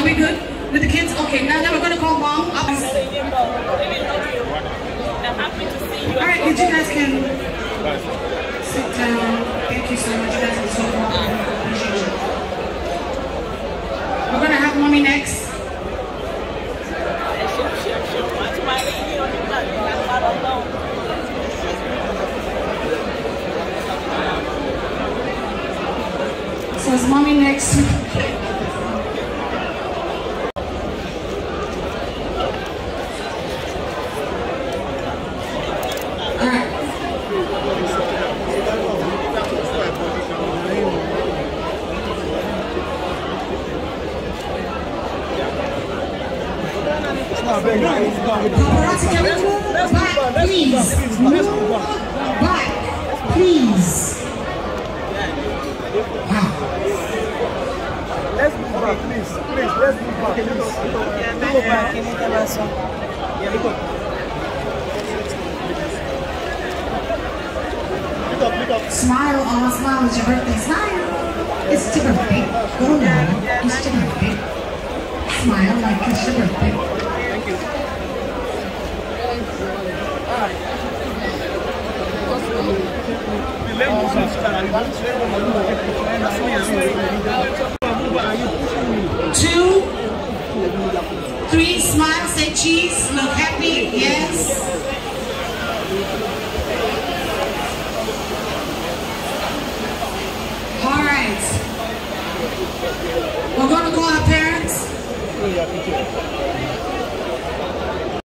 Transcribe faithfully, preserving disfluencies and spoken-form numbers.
Are we good with the kids? Okay, now, now we're going to call mom. Up. All right, kids, you guys can sit down. Thank you so much. You guys are so welcome. Appreciate you. We're going to have mommy next. So is mommy next? Paparazzi, can we move back, please? Move back, please. Wow. Let's move back, please. Please, let's move back. Move back. Smile, all smile. It's your birthday. Smile. It's your birthday. Go now. It's your birthday. Smile like it's your birthday. Thank you.